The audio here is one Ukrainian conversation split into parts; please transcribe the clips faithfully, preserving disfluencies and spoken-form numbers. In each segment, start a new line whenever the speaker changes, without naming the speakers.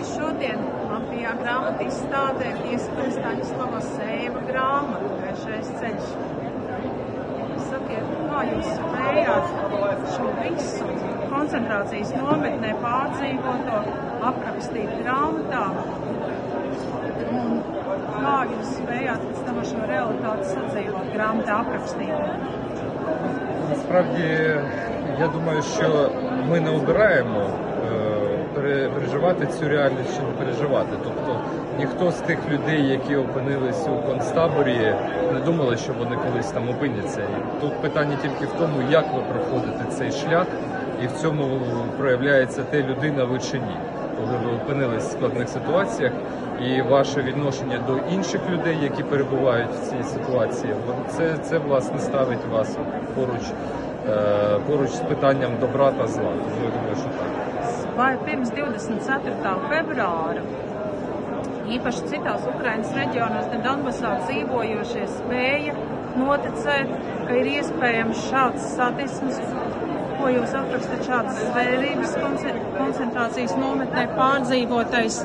šodien Latvijā grāmatu izstādē Tiesa Staņislava Sējeva grāmata Gaišais ceļš. Sakiet, kā jūs spējāt šo visu koncentrācijas nometnē pārdzīvoto aprakstīt grāmatā? Un kā jūs spējāt pēc tam šo realitāti sadzīvot grāmatā апrakstīt?
Насправді, я думаю, що ми не обираємо переживати цю реальність чи не переживати. Тобто ніхто з тих людей, які опинились у концтаборі, не думали, що вони колись там опиняться. І тут питання тільки в тому, як ви проходите цей шлях, і в цьому проявляється те, людина ви чи ні. Коли ви опинились в складних ситуаціях, і ваше відношення до інших людей, які перебувають в цій ситуації, це, це власне ставить вас поруч, поруч з питанням добра та зла. Тому я думаю, що так.
Vai pirms divdesmit ceturtā februāra īpaši citās Ukrainas reģionos, gan Donbasā dzīvojošie spēja noticēt, ka ir iespējams šāds sadisms, ko jūs aprakstat, šādas zvērības koncentrācijas nometnē pārdzīvotais,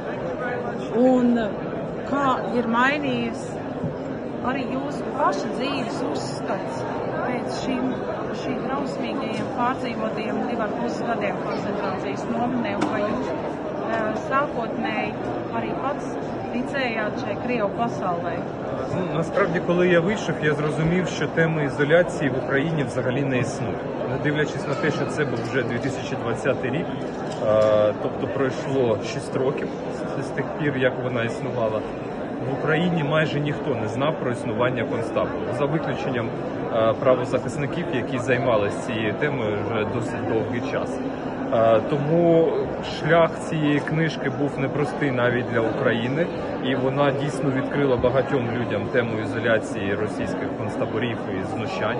un kā ir mainījies arī jūsu paša dzīves uzskats pēc šīm, šī drausmīgajiem pārdzīvotajiem divar pus gadiem koncentrācijas nometnē, un vai jūs sākotnēji arī pats ticējāt šai Крievu pasaulē?
Ну, насправді, коли я вийшов, я зрозумів, що теми ізоляції в Україні взагалі не існує. Не дивлячись на те, що це був вже дві тисячі двадцятий рік, тобто пройшло шість років з тих пір, як вона існувала, в Україні майже ніхто не знав про існування концтабору, за виключенням правозахисників, які займалися цією темою вже досить довгий час. Тому шлях цієї книжки був непростий навіть для України, і вона дійсно відкрила багатьом людям тему ізоляції російських концтаборів і знущань.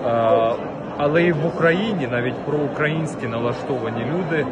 Але і в Україні навіть проукраїнські налаштовані люди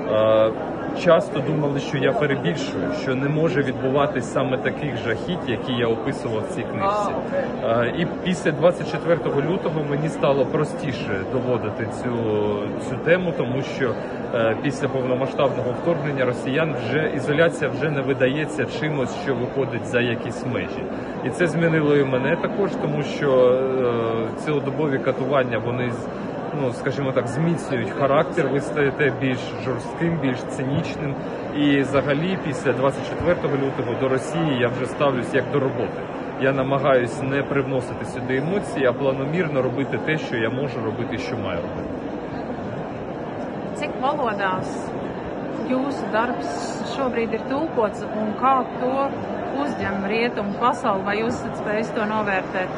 часто думали, що я перебільшую, що не може відбуватись саме таких жахіть, які я описував в цій книжці. І після двадцять четвертого лютого мені стало простіше доводити цю, цю тему, тому що після повномасштабного вторгнення росіян вже ізоляція вже не видається чимось, що виходить за якісь межі. І це змінило і мене також, тому що цілодобові катування, вони, ну, скажімо так, зміцнюють характер, ви стаєте більш жорстким, більш цинічним. І взагалі після двадцять четвертого лютого до Росії я вже ставлюсь як до роботи. Я намагаюсь не привносити сюди емоції, а планомірно робити те, що я можу робити, що маю робити.
Cik valodās jūsu darbs šobrīd ir tulkots un kā to uzņem rietumu pasauli, vai jūs esat spējis to novērtēt?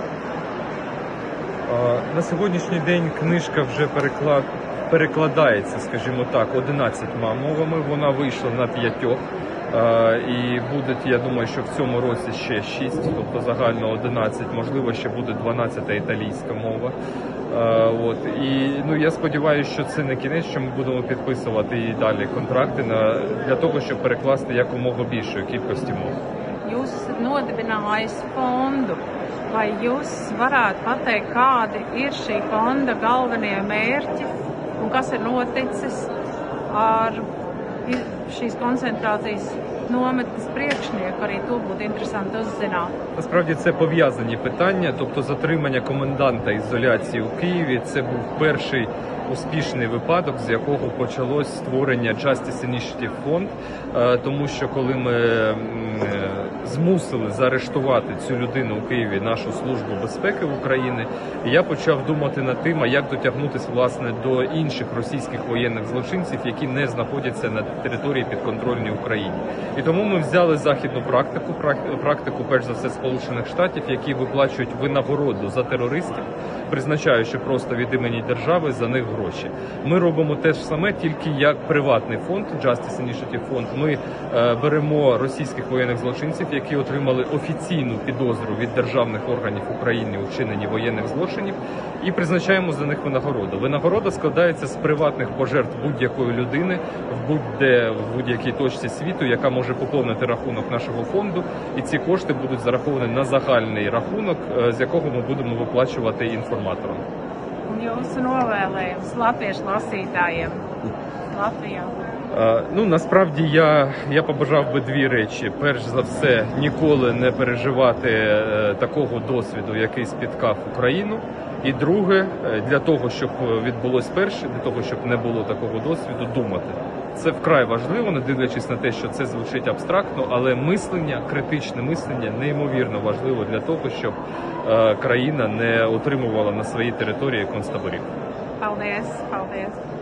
На сьогоднішній день книжка вже переклад... перекладається, скажімо так, одинадцятьма мовами. Вона вийшла на п'ятьох. І буде, я думаю, що в цьому році ще шість, тобто загально одинадцять, можливо, ще буде дванадцята італійська мова. От. І ну, я сподіваюся, що це не кінець, що ми будемо підписувати і далі контракти на, для того, щоб перекласти якомога більшої кількості мов.
Jūs esat nodibinājis fondu. Vai jūs varētu pateikt, kādi ir šī fonda galvenie mērķi un kas ir noticis ar šīs koncentrācijas nometnes priekšnieku? Arī to būtu interesanti uzzināt.
Насправді це пов'язані питання, тобто затримання коменданта ізоляції у Києві – це був перший успішний випадок, з якого почалось створення Justice Initiative фонд, тому що коли ми змусили заарештувати цю людину у Києві, нашу службу безпеки України, я почав думати над тим, як дотягнутися власне до інших російських воєнних злочинців, які не знаходяться на території підконтрольній Україні. І тому ми взяли західну практику, практику перш за все Сполучених Штатів, які виплачують винагороду за терористів, призначаючи просто від імені держави за них гроші. Ми робимо те ж саме, тільки як приватний фонд, Justice Initiative фонд. Ми е, беремо російських воєнних злочинців, які отримали офіційну підозру від державних органів України у вчиненні воєнних злочинів, і призначаємо за них винагороду. Винагорода складається з приватних пожертв будь-якої людини в будь-де, в будь-якій точці світу, яка може поповнити рахунок нашого фонду, і ці кошти будуть зараховані на загальний рахунок, з якого ми будемо виплачувати інформаторам.
Un jūsu novēlējums latviešu lasītājiem Latvijā?
Е, Ну, насправді я, я побажав би дві речі. Перш за все, ніколи не переживати е, такого досвіду, який спіткав Україну. І друге, е, для того, щоб відбулось перше, для того, щоб не було такого досвіду, думати. Це вкрай важливо, не дивлячись на те, що це звучить абстрактно, але мислення, критичне мислення неймовірно важливо для того, щоб е, країна не отримувала на своїй території концтаборів.
Paldies! Paldies!